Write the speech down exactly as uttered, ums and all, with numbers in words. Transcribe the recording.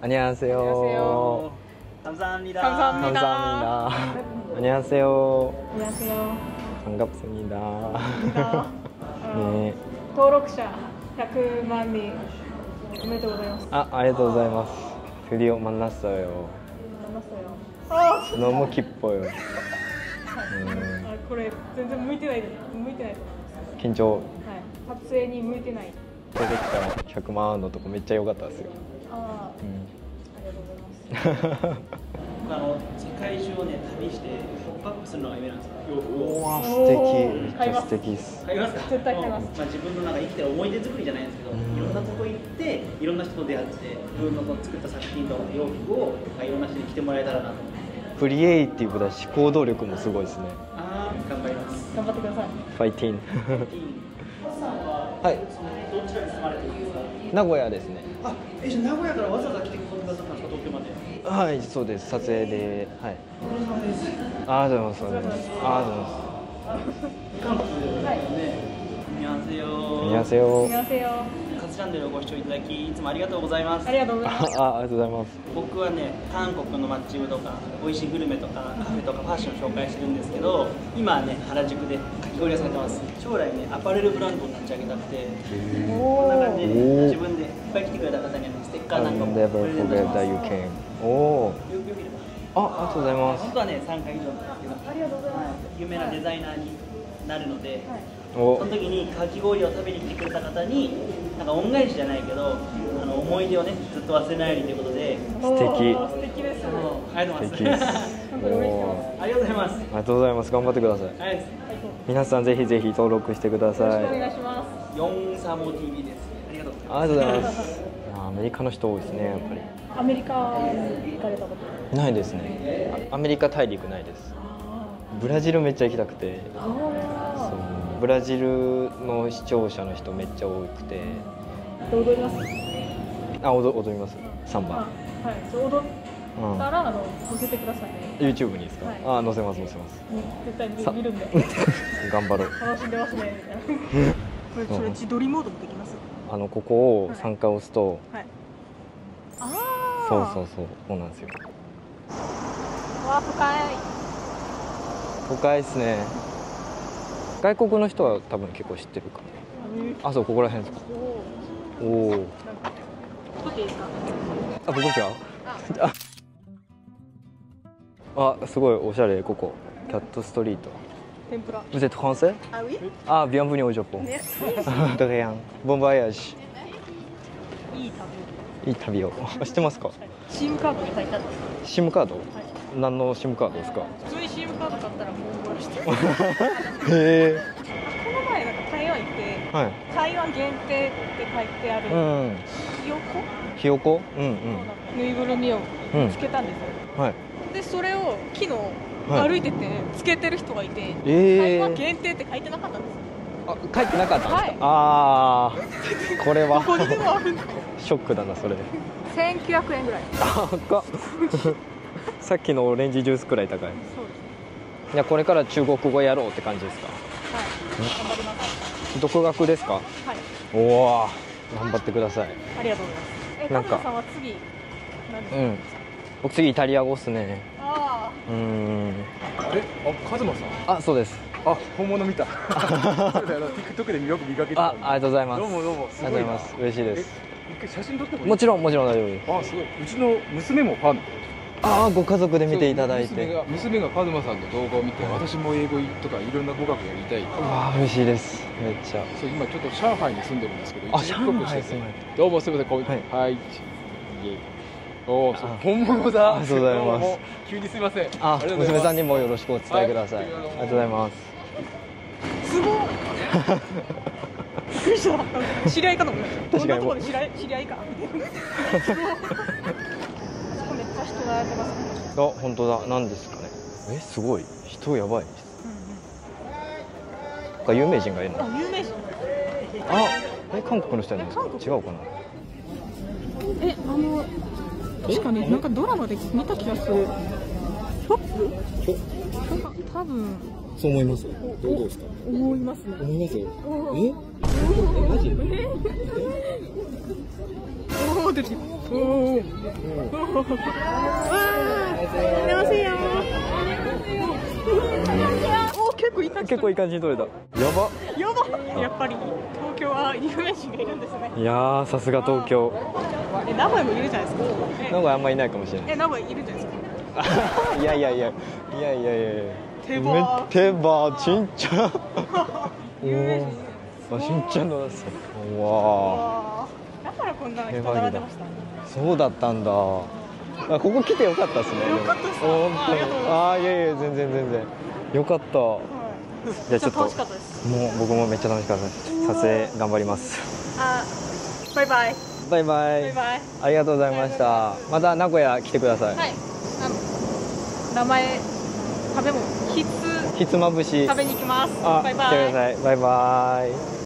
안녕하세요. 감사합니다. 감사합니다. 안녕하세요. 안녕하세요. 반갑습니다. 감사합니다. 네. 登録者ひゃくまん人おめでとうございます。 아, 아리가토고자이마스. 드디어 만났어요. 만났어요. 아, 너무 기뻐요. 음, 아, これ全然向いてないです。向いてないです。 긴장. はい。撮影に向いてない。 出てきたひゃくまんのとこめっちゃ良かったですよ。 ああ、 うんありがとうございます。 あの世界中をね旅してポップアップするのが夢なんですよ。洋服を。 わ素敵。めっちゃ素敵です。 買いますか？ 絶対買います。 まあ自分のなんか生きてる思い出作りじゃないんですけど、いろんなとこ行っていろんな人と出会って自分の作った作品とか洋服をいろんな人に着てもらえたらなと思って。 クリエイティブだし行動力もすごいですね。 ああ、頑張ります。 頑張ってください。 ファイティン。 さんははい。 どちらに住まれてるんですか？ 名古屋ですね。 あ、えじゃあ名古屋からわざわざ来てくださったんですか、東京まで。 はい、そうです。撮影で、はい。ありがとうございます。ありがとうございます。 韓国でね。안녕하세요。 안녕하세요。 안녕하세요。 カツチャンネルをご視聴いただきいつもありがとうございます。 ありがとうございます。 あ、ありがとうございます。 僕はね、韓国のマッチ部とか美味しいグルメとかカフェとかファッションを紹介してるんですけど、今はね原宿でかき氷屋されてます。将来ねアパレルブランドを立ち上げたくて、こんな感じで、ね、自分でいっぱい来てくれた方には、ね、ステッカーなんかもプレゼントします。よくよければ。 あ、ありがとうございます。 本当はねさんかい以上なんですけど、 ありがとうございます。 有名なデザイナーになるので、 はい、 おその時にかき氷を食べに来てくれた方になんか恩返しじゃないけど、あの思い出をねずっと忘れないようにということで。 素敵。 素敵です。 ありがとうございます。 素敵です。 本当に嬉しいです。 ありがとうございます。 ありがとうございます。頑張ってください。 はい。 皆さんぜひぜひ登録してください。 よろしくお願いします。 ヨンサモ ティーブイ です。ありがとうございます。 ありがとうございます。アメリカの人多いですね、やっぱり。 アメリカに行かれたことないですね。アメリカ大陸ないです。ブラジルめっちゃ行きたくて。そうブラジルの視聴者の人めっちゃ多くて。 踊ります。 あ、踊踊ります。サンバ。 はい。そう踊ったら、あの載せてくださいね。 YouTube にですか。あ、載せます載せます。 絶対見るんで。 頑張ろう。 楽しんでますね。これそれ自撮りモードもできます。 あのここをさんかい押すと。 はい。ああ。 そうそうそう、そうなんですよ。 わあ、深い。 深いですね。外国の人は多分結構知ってるかな。あ、そう、ここら辺ですか。おお。 撮っていいですか。 あ、僕ですか。あ、あ、すごいおしゃれ、ここ。キャットストリート。 天ぷら。 Vous êtes français? Ah oui? Ah, bienvenue au Japon. De rien. Bon voyage. いい旅。 いい旅を。知ってますか？ シムカードに書いてある。 シムカード？何のシムカードですか？ 普通にシムカード買ったらもう覚えして。 へえ。 この前なんか台湾行って、 はい。 台湾限定って書いてある。 うん。 ひよこ？ ひよこ？うんうん。 ぬいぐるみをつけたんですよ。 はい。 でそれを昨日はい歩いててつけてる人がいて、 え台湾え。 限定って書いてなかったんですよ。 あ、書いてなかったんですか？ はいああ。これはここにでもあるんだ。 ショックだなそれ。 せんきゅうひゃくえんぐらい。 高っ。さっきのオレンジジュースくらい高い。 そうです。 いや、これから中国語やろうって感じですか？ はい。頑張ります。 独学ですか？ はい。 おお、頑張ってください。 ありがとうございます。え、 なんかカズマさんは次何ですか？ うん。僕次イタリア語っすね。 あうーん。 あれ、あ、カズマさん。 あ、そうです。 あ、本物見た。そうだよな、TikTok でよく見かけてた。 あ、ありがとうございます。 どうもどうも。 ありがとうございます。嬉しいです。 え、一回写真撮ってもいい？ もちろんもちろん大丈夫です。 あ、すごい。うちの娘もファン。 ああ、ご家族で見ていただいて。 娘が娘がカズマさんの動画を見て、私も英語とかいろんな語学やりたい。 わあ、嬉しいです。めっちゃ。 そう、今ちょっと上海に住んでるんですけど、 あ、 一時帰国してて上海住まれてどうもすみません、こうはいはい。いえおお、そうあ本物だ。 ありがとうございますどうも急にすみません。 あ、 りがとうございます娘さんにもよろしくお伝えください。 はいありがとうございます。 すごい。びっくりした。知り合いかと思いました。 確かにこんなところで知り合い知り合いか。すごい。あそこめっちゃ人がやってますね。 あ、本当だ。何ですかね。え、すごい。人やばいです。なんか有名人がいるの。 あ、有名人。 あ、え、韓国の人やねん。 韓国違うかな。 え、あの確かになんかドラマで見た気がする。ショップ？多分。 そう思います。 どうですか？ 思いますね。 思いますよ。 え？マジ？おお出てきた。 오. 안녕하세요. 오, 結構いい感じ。 結構いい感じに撮れた。やば。 やば。やっぱり東京は有名人がいるんですね。 いやー、さすが東京。 え、名古屋もいるじゃないですか。 名古屋あんまいないかもしれない。 え、名古屋いるじゃないですか。 いやいやいやいやいやいやいや。 手羽め手羽ちんちゃん。 有名人。 あ、しんちゃんのだそう。わわー。だからこんな人並んでました。 あ、そうだったんだ。あ、ここ来てよかったですね。 よかったです。 本当に。 ありがとうございます。 あー、いやいや全然全然。よかった。 はい。 じゃあちょっと楽しかったです。 もう僕もめっちゃ楽しかったです。撮影頑張ります。 あ、バイバイ。 バイバイ。 バイバイ。 ありがとうございました。また名古屋来てください。 はい。あの名前食べ物ひつひつまぶし。 食べに行きます。 あ、 バイバイ。 来てください。バイバイ。